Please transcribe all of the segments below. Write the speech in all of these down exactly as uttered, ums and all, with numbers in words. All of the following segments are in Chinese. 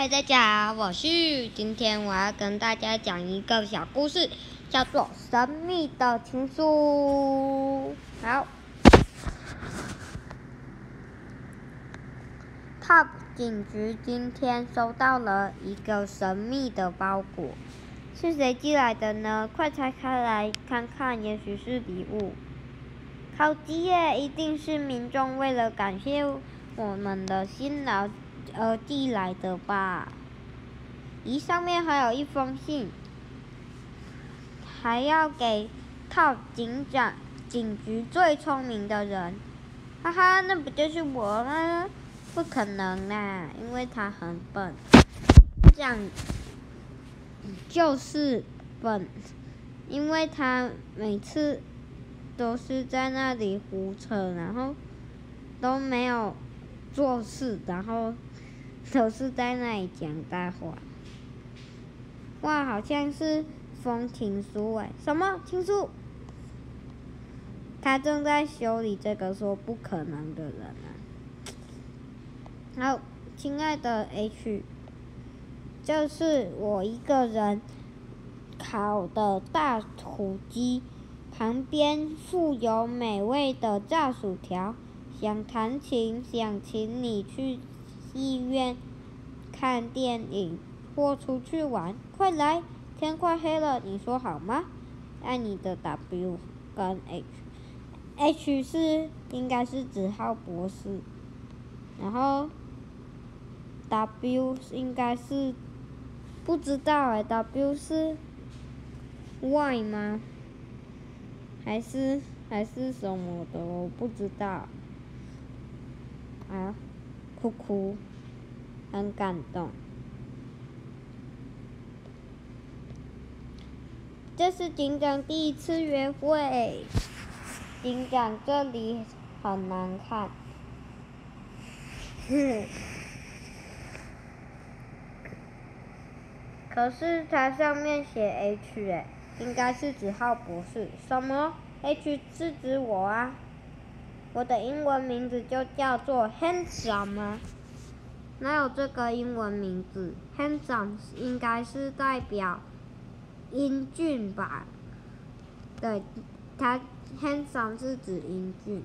嗨，大家好，我是今天我要跟大家讲一个小故事，叫做《神秘的情书》。好 ，Top 警局今天收到了一个神秘的包裹，是谁寄来的呢？快拆开来看看，也许是礼物。好极耶！一定是民众为了感谢我们的辛劳而寄来的吧？咦，上面还有一封信，还要给套警长警局最聪明的人，哈哈，那不就是我吗？不可能啦，因为他很笨。这样就是笨，因为他每次都是在那里胡扯，然后都没有做事，然后都是在那里讲大话。哇，好像是封情书哎！什么情书？他正在修理这个说不可能的人啊。好，亲爱的 H， 这是我一个人烤的大土鸡，旁边附有美味的炸薯条。想弹琴，想请你去戏院看电影或出去玩，快来！天快黑了，你说好吗？爱你的 W 跟 H，H 是应该是子浩博士，然后 W 应该是不知道哎 ，W 是 Y 吗？还是还是什么的？我不知道。啊，哭哭，很感动。这是警长第一次约会，警长这里很难看。可是它上面写 H 哎，应该是子浩博士。什么 ？H 是指我啊？我的英文名字就叫做 Handsome 吗？哪有这个英文名字 ？Handsome 应该是代表英俊吧？对，它 Handsome 是指英俊。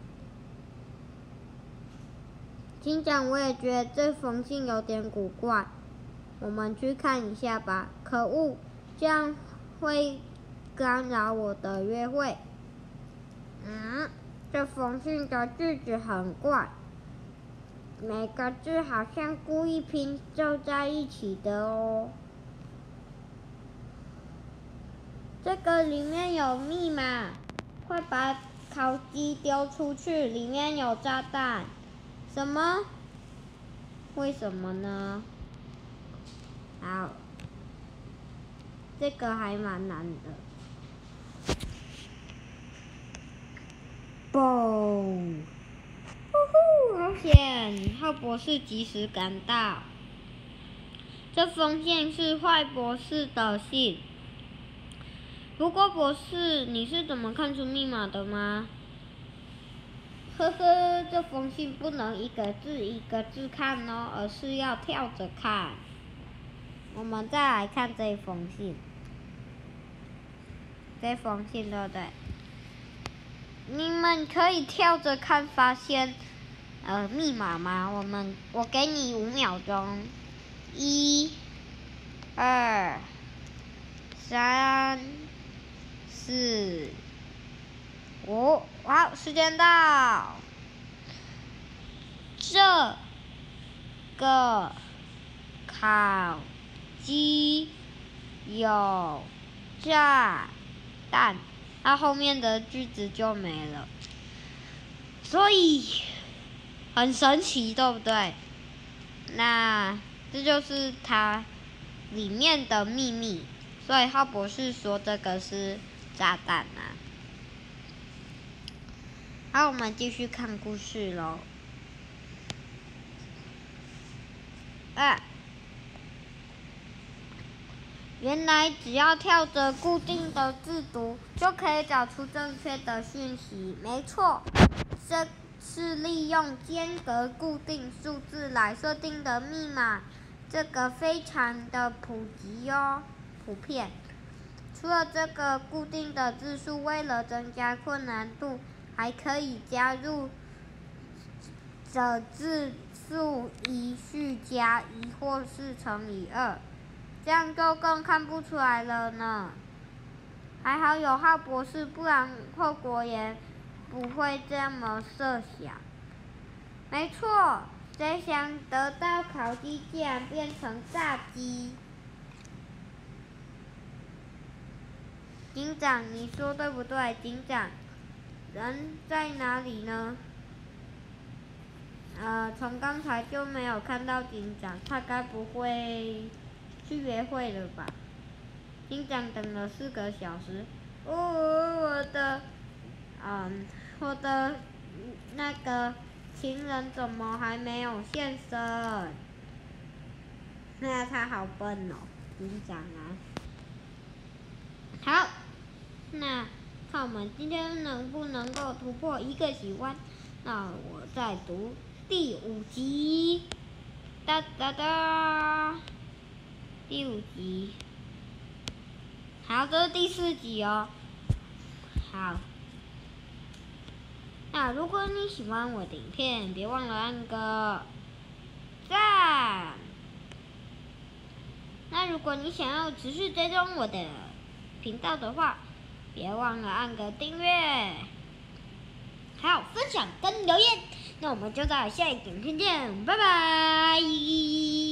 警长，我也觉得这封信有点古怪，我们去看一下吧。可恶，这样会干扰我的约会。嗯。这封信的句子很怪，每个字好像故意拼凑在一起的哦。这个里面有密码，快把烤鸡丢出去，里面有炸弹。什么？为什么呢？好，这个还蛮难的。嘣！呼呼，好险！浩博士及时赶到。这封信是坏博士的信。不过博士，你是怎么看出密码的吗？呵呵，这封信不能一个字一个字看哦，而是要跳着看。我们再来看这封信。这封信对不对？你们可以跳着看，发现呃密码吗？我们我给你五秒钟，一、二、三、四、五，好，时间到。这个烤鸡有炸弹。它后面的句子就没了，所以很神奇，对不对？那这就是它里面的秘密，所以浩博士说这个是炸弹啊。好，我们继续看故事喽。啊！原来只要跳着固定的字读，就可以找出正确的讯息。没错，这是利用间隔固定数字来设定的密码。 这个非常的普及哟，普遍。除了这个固定的字数，为了增加困难度，还可以加入的字数一序加一或是乘以二，这样就更看不出来了呢。还好有浩博士，不然后果也不会这么设想。没错，谁想得到烤鸡竟然变成炸鸡？警长，你说对不对？警长，人在哪里呢？呃，从刚才就没有看到警长，他该不会去约会了吧？警长等了四个小时，哦，我的，嗯，我的那个情人怎么还没有现身？那他好笨哦，警长啊。好。那看我们今天能不能够突破一个喜欢？那我再读第五集，哒哒哒，第五集。好，这是第四集哦。好，那如果你喜欢我的影片，别忘了按个赞。那如果你想要持续追踪我的频道的话，别忘了按个订阅，还有分享跟留言。那我们就在下一个影片见，拜拜。